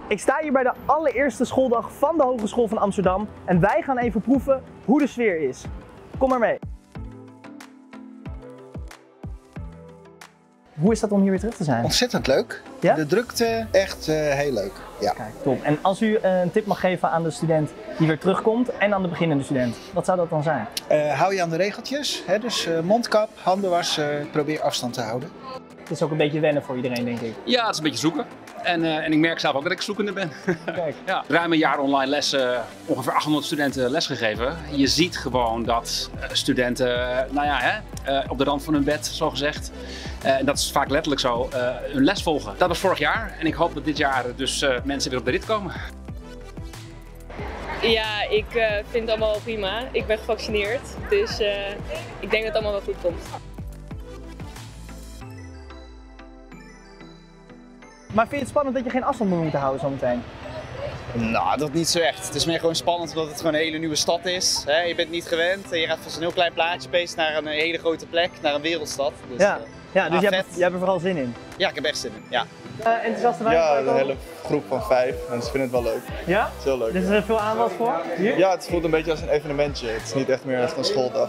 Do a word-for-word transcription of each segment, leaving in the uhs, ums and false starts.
Ik sta hier bij de allereerste schooldag van de Hogeschool van Amsterdam en wij gaan even proeven hoe de sfeer is. Kom maar mee. Hoe is dat om hier weer terug te zijn? Ontzettend leuk. Ja? De drukte echt uh, heel leuk. Ja. Kijk, top. En als u uh, een tip mag geven aan de student die weer terugkomt en aan de beginnende student, wat zou dat dan zijn? Uh, hou je aan de regeltjes, hè? Dus uh, mondkap, handen wassen, probeer afstand te houden. Het is ook een beetje wennen voor iedereen, denk ik. Ja, het is een beetje zoeken. En, uh, en ik merk zelf ook dat ik zoekende ben. Kijk. Ja, ruim een jaar online lessen, ongeveer achthonderd studenten lesgegeven. Je ziet gewoon dat uh, studenten, uh, nou ja, hè, uh, op de rand van hun bed, zo gezegd. Uh, en dat is vaak letterlijk zo, uh, hun les volgen. Dat was vorig jaar en ik hoop dat dit jaar dus uh, mensen weer op de rit komen. Ja, ik uh, vind het allemaal wel prima. Ik ben gevaccineerd, dus uh, ik denk dat het allemaal wel goed komt. Maar vind je het spannend dat je geen afstand moet moeten houden zometeen? Nou, dat niet zo echt. Het is meer gewoon spannend omdat het gewoon een hele nieuwe stad is. He, je bent niet gewend en je gaat van zo'n heel klein plaatje opeens naar een hele grote plek, naar een wereldstad. Dus, ja, uh, ja, dus nou, jij, hebt, jij hebt er vooral zin in? Ja, ik heb echt zin in. Ja. Uh, enthousiaste wij? Ja, een hele groep van vijf en ze vinden het wel leuk. Ja? Het is heel leuk. Dus is er veel aanbod voor? Hier? Ja, het voelt een beetje als een evenementje. Het is niet echt meer echt een schooldag.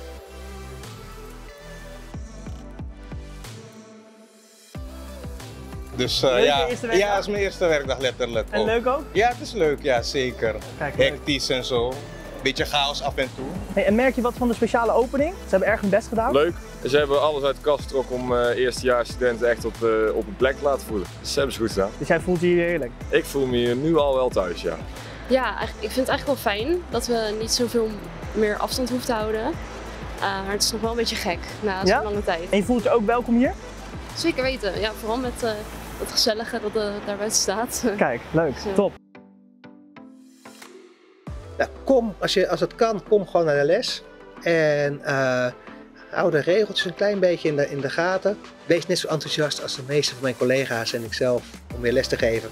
Dus uh, ja, ja, het is mijn eerste werkdag letterlijk. En ook. leuk ook? Ja, het is leuk, ja zeker. Kijk, leuk. Hectisch en zo. Beetje chaos af en toe. Hey, en merk je wat van de speciale opening? Ze hebben erg hun best gedaan. Leuk. Ze hebben alles uit de kast getrokken om uh, eerstejaarsstudenten echt op, uh, op een plek te laten voelen. Dus ze hebben ze goed gedaan. Dus jij voelt je hier heerlijk? Ik voel me hier nu al wel thuis, ja. Ja, ik vind het eigenlijk wel fijn dat we niet zoveel meer afstand hoeven te houden. Uh, maar het is nog wel een beetje gek na zo'n ja? lange tijd. En je voelt je ook welkom hier? Zeker weten. Ja, vooral met uh, het gezellige dat uh, daar buiten staat. Kijk, leuk. Ja. Top. Ja, kom, als, je, als het kan, kom gewoon naar de les. En uh, hou de regeltjes een klein beetje in de, in de gaten. Wees net zo enthousiast als de meeste van mijn collega's en ikzelf om weer les te geven.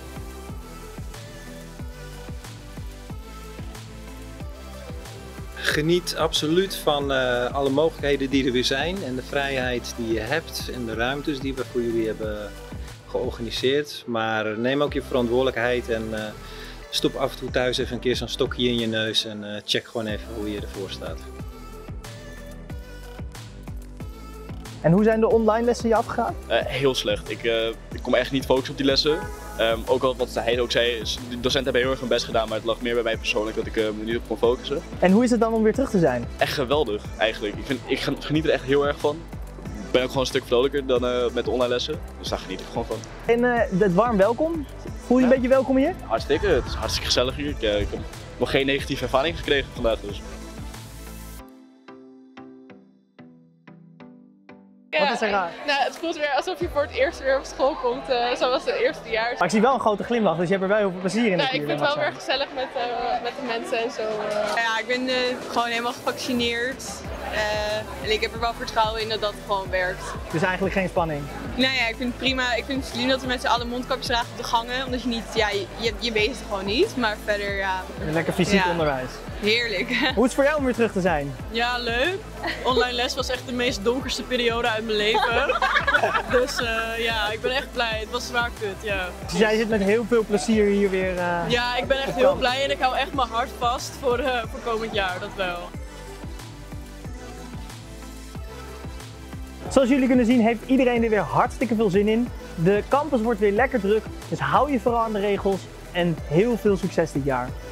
Geniet absoluut van uh, alle mogelijkheden die er weer zijn en de vrijheid die je hebt en de ruimtes die we voor jullie hebben georganiseerd. Maar neem ook je verantwoordelijkheid en uh, stop af en toe thuis even een keer zo'n stokje in je neus en uh, check gewoon even hoe je ervoor staat. En hoe zijn de online lessen je afgegaan? Uh, heel slecht. Ik, uh, ik kon me echt niet focussen op die lessen. Um, ook al wat hij ook zei, de docenten hebben heel erg hun best gedaan, maar het lag meer bij mij persoonlijk dat ik uh, me niet op kon focussen. En hoe is het dan om weer terug te zijn? Echt geweldig eigenlijk. Ik, vind, ik geniet er echt heel erg van. Ik ben ook gewoon een stuk vrolijker dan uh, met de online lessen, dus daar geniet ik gewoon van. En uh, het warm welkom? Voel je ja. een beetje welkom hier? Hartstikke, het is hartstikke gezellig hier. Ik, uh, ik heb nog geen negatieve ervaring gekregen vandaag dus. Ja, wat is er raar? Nou, het voelt weer alsof je voor het eerst weer op school komt, uh, zoals het eerste jaar. Maar ik zie wel een grote glimlach, dus je hebt er wel heel veel plezier in. Nou, ik vind het wel weer gezellig met, uh, met de mensen en zo. Uh. Ja, ik ben uh, gewoon helemaal gevaccineerd. Uh, en ik heb er wel vertrouwen in dat dat gewoon werkt. Dus eigenlijk geen spanning? Nou ja, ik vind het prima. Ik vind het slim dat we met z'n allen mondkapjes dragen op de gangen. Omdat je niet, ja, je, je, je weet het gewoon niet. Maar verder, ja. Lekker fysiek ja. onderwijs. Heerlijk. Hoe is het voor jou om weer terug te zijn? Ja, leuk. Online les was echt de meest donkerste periode uit mijn leven. Dus uh, ja, ik ben echt blij. Het was zwaar kut, ja. Dus jij zit met heel veel plezier hier weer uh, Ja, ik ben echt heel blij en ik hou echt mijn hart vast voor, uh, voor komend jaar, dat wel. Zoals jullie kunnen zien heeft iedereen er weer hartstikke veel zin in. De campus wordt weer lekker druk, dus hou je vooral aan de regels en heel veel succes dit jaar.